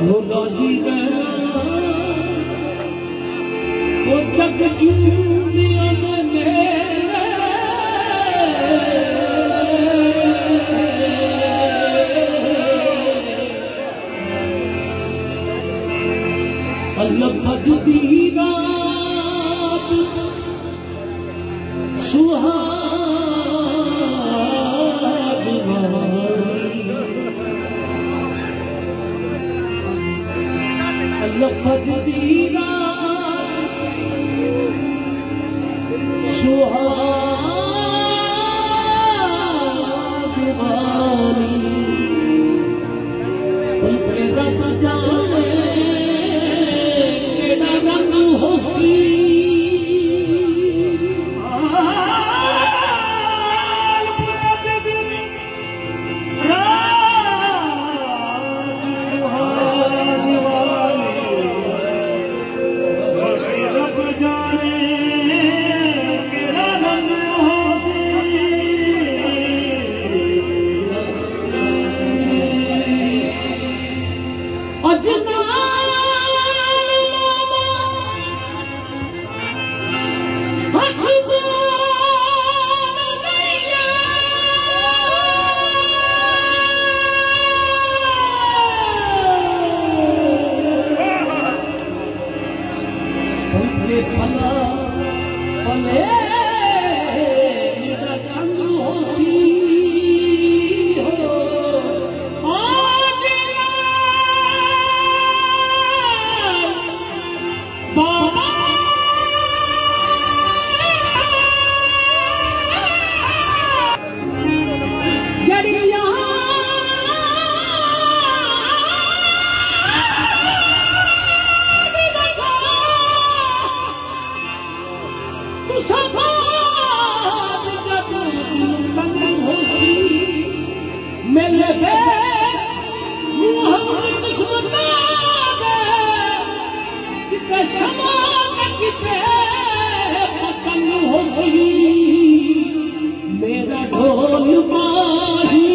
वो राजी रहना वो जग दुनिया में लफ़ज़ दी रात सुहाग वाली लफ़ज़ दी रात सुहाग वाली उनके रब जाने मेरा ढोल माही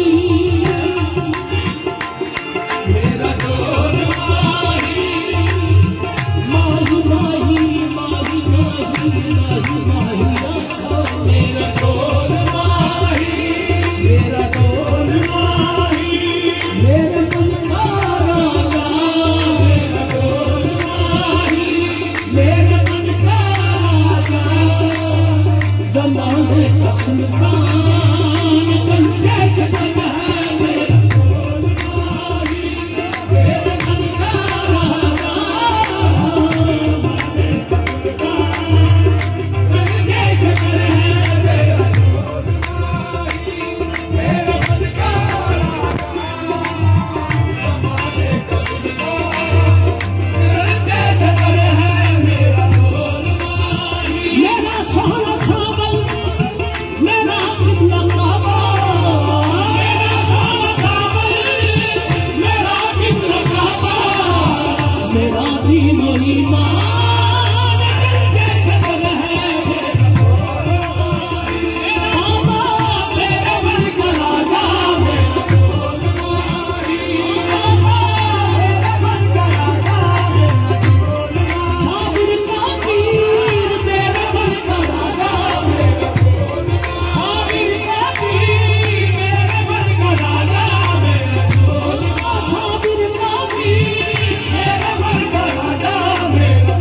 मेरा ढोल माही माही माही माही माही माही माही रखो मेरा ढोल माही मेरा ढोल माही मेरे मन का राजा मेरा ढोल माही मेरे मन का राजा ज़माने का सुल्तान बन के सकता है मेरा ढोल माही मेरे मन का राजा ज़माने का सुल्तान बन के सकता है मेरा ढोल माही मेरे मन का राजा ज़माने का सुल्तान बन के सकता है मेरा ढोल माही मेरा सोहना सावल मेरा किबला काबा मेरा सोहना सावल मेरा किबला काबा मेरा दीन और ईमान दिल के शक्ल है मेरा ढोल माही बाबा मेरे मन का राजा मेरा ढोल माही बाबा मेरे मन का राजा मेरा ढोल माही साबिर का पीर मेरे मन का राजा मेरा ढोल माही साबिर का पीर मेरे मन का राजा मेरा ढोल माही साबिर का पीर मेरे मन का राजा मेरा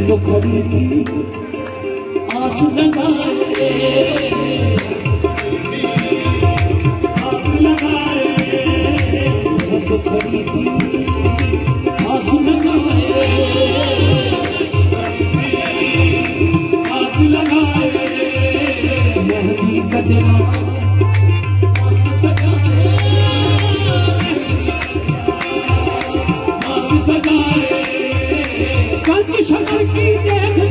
तो खड़ी थी आस लगाए, आस लगाए, मैं तो खड़ी थी आस लगाए, आस लगाए, मेहंदी गजरा सजाए, कंठ शंकर की देख